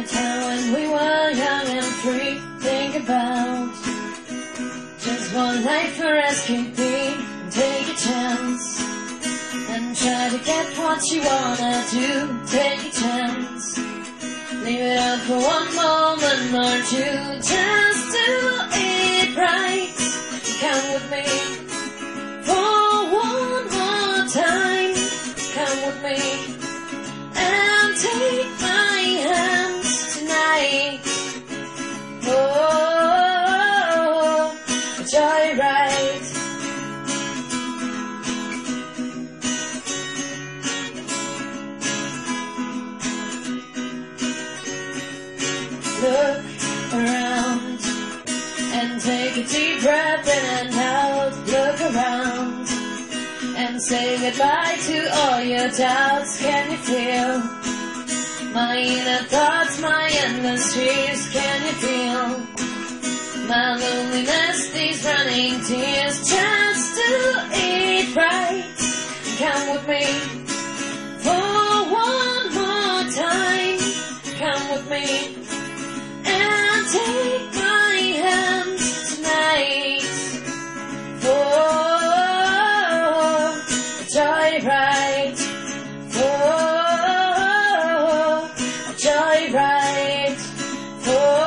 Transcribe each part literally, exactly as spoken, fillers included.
the time when we were young and free. Think about just one life for escaping. Take a chance and try to get what you wanna do. Take a chance, leave it up for one moment or two. Just do it right. Come with me for one more time. Come with me and take my hand tonight. Oh, a joyride. Look around and take a deep breath in and out. Look around and say goodbye to all your doubts. Can you feel my inner thoughts, my endless fears? Can you feel my loneliness, these running tears? Just do it right. Come with me for one more time. Come with me and take my hand tonight. For a joyride. For a joyride. For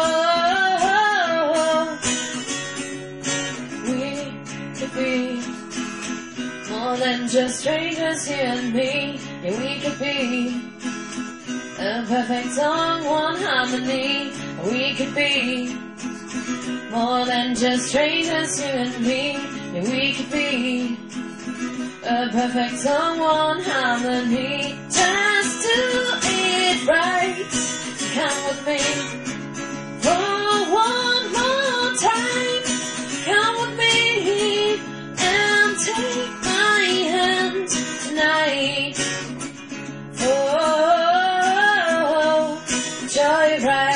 we could be more than just strangers, you and me. Yeah, we could be a perfect song, one harmony. We could be more than just strangers, you and me. Yeah, we could be a perfect song, one harmony. Just do it right. Come with me for one more time. Come with me and take my hand tonight. Oh, joyride.